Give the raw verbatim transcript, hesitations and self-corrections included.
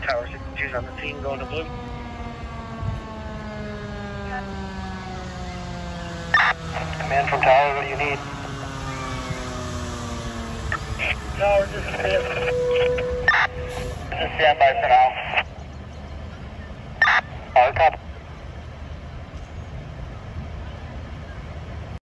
Tower sixty-two's on the scene, going to blue. Command from Tower, what do you need? Tower, this is it. This is standby for now.